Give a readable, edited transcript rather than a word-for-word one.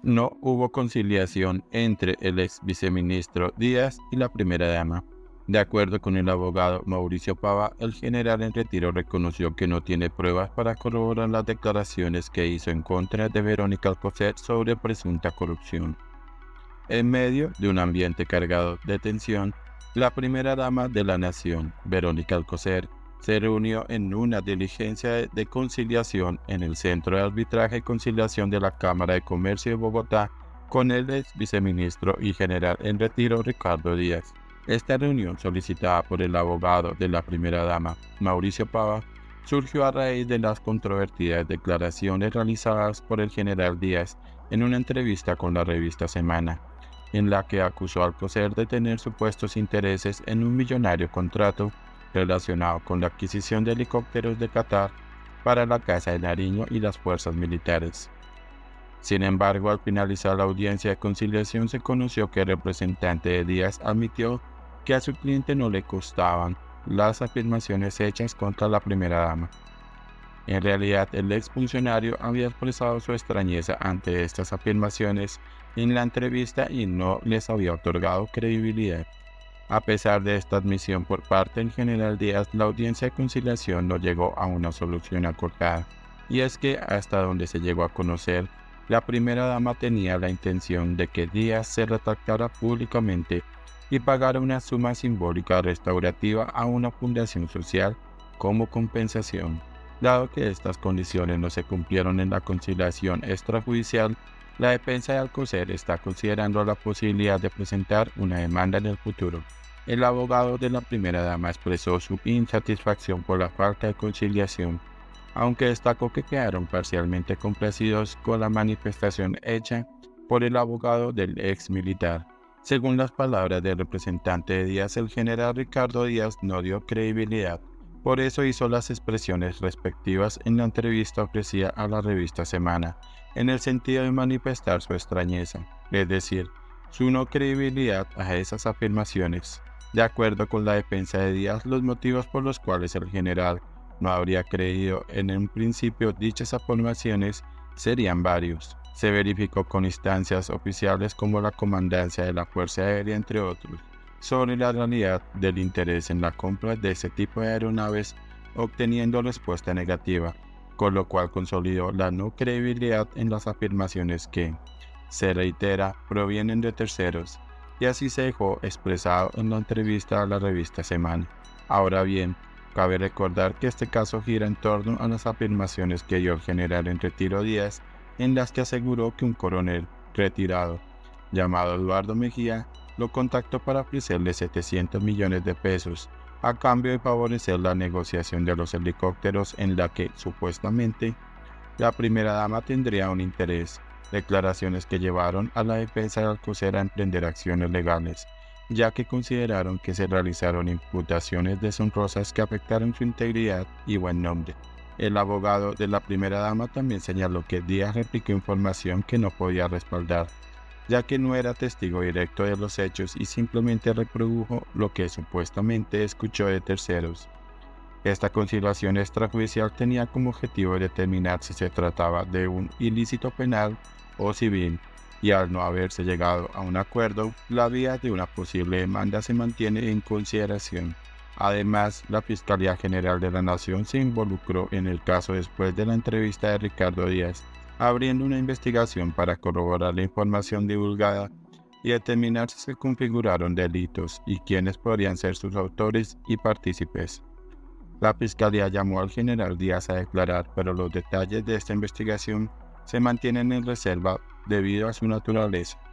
No hubo conciliación entre el ex viceministro Díaz y la primera dama. De acuerdo con el abogado Mauricio Pava, el general en retiro reconoció que no tiene pruebas para corroborar las declaraciones que hizo en contra de Verónica Alcocer sobre presunta corrupción. En medio de un ambiente cargado de tensión, la primera dama de la nación, Verónica Alcocer, se reunió en una diligencia de conciliación en el Centro de Arbitraje y Conciliación de la Cámara de Comercio de Bogotá con el ex viceministro y general en retiro Ricardo Díaz. Esta reunión, solicitada por el abogado de la primera dama, Mauricio Pava, surgió a raíz de las controvertidas declaraciones realizadas por el general Díaz en una entrevista con la revista Semana, en la que acusó a Alcocer de tener supuestos intereses en un millonario contrato relacionado con la adquisición de helicópteros de Qatar para la Casa de Nariño y las fuerzas militares. Sin embargo, al finalizar la audiencia de conciliación se conoció que el representante de Díaz admitió que a su cliente no le costaban las afirmaciones hechas contra la primera dama. En realidad, el exfuncionario había expresado su extrañeza ante estas afirmaciones en la entrevista y no les había otorgado credibilidad. A pesar de esta admisión por parte del general Díaz, la audiencia de conciliación no llegó a una solución acordada, y es que hasta donde se llegó a conocer, la primera dama tenía la intención de que Díaz se retractara públicamente y pagara una suma simbólica restaurativa a una fundación social como compensación. Dado que estas condiciones no se cumplieron en la conciliación extrajudicial, la defensa de Alcocer está considerando la posibilidad de presentar una demanda en el futuro. El abogado de la primera dama expresó su insatisfacción por la falta de conciliación, aunque destacó que quedaron parcialmente complacidos con la manifestación hecha por el abogado del ex militar. Según las palabras del representante de Díaz, el general Ricardo Díaz no dio credibilidad. Por eso hizo las expresiones respectivas en la entrevista ofrecida a la revista Semana, en el sentido de manifestar su extrañeza, es decir, su no credibilidad a esas afirmaciones. De acuerdo con la defensa de Díaz, los motivos por los cuales el general no habría creído en un principio dichas afirmaciones serían varios. Se verificó con instancias oficiales como la Comandancia de la Fuerza Aérea, entre otros, sobre la realidad del interés en la compra de ese tipo de aeronaves, obteniendo respuesta negativa, con lo cual consolidó la no credibilidad en las afirmaciones que, se reitera, provienen de terceros, y así se dejó expresado en la entrevista a la revista Semana. Ahora bien, cabe recordar que este caso gira en torno a las afirmaciones que dio el general en retiro Díaz, en las que aseguró que un coronel retirado, llamado Eduardo Mejía, lo contactó para ofrecerle 700 millones de pesos, a cambio de favorecer la negociación de los helicópteros en la que, supuestamente, la primera dama tendría un interés, declaraciones que llevaron a la defensa de Alcocer a emprender acciones legales, ya que consideraron que se realizaron imputaciones deshonrosas que afectaron su integridad y buen nombre. El abogado de la primera dama también señaló que Díaz replicó información que no podía respaldar, ya que no era testigo directo de los hechos y simplemente reprodujo lo que supuestamente escuchó de terceros. Esta conciliación extrajudicial tenía como objetivo determinar si se trataba de un ilícito penal o civil, y al no haberse llegado a un acuerdo, la vía de una posible demanda se mantiene en consideración. Además, la Fiscalía General de la Nación se involucró en el caso después de la entrevista de Ricardo Díaz, abriendo una investigación para corroborar la información divulgada y determinar si se configuraron delitos y quiénes podrían ser sus autores y partícipes. La Fiscalía llamó al general Díaz a declarar, pero los detalles de esta investigación se mantienen en reserva debido a su naturaleza.